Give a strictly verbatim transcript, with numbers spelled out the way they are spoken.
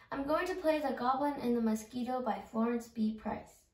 I'm going to play The Goblin and the Mosquito by Florence B. Price.